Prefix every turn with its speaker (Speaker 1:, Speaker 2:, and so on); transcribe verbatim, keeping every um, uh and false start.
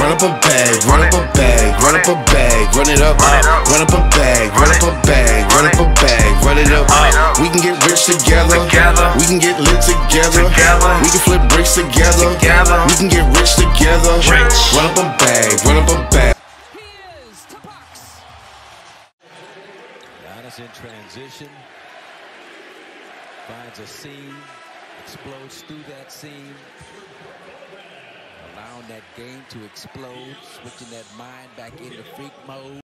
Speaker 1: run up a bag, run up a bag, run up a bag, run it up, run up a bag, run up a bag, run up a bag, run it up. We can get rich together, we can get lit together, we can flip bricks together, we can get rich together. Run up a bag, run up a bag.
Speaker 2: Giannis in transition, finds a seam, explodes through that seam, allowing that game to explode, switching that mind back into freak mode.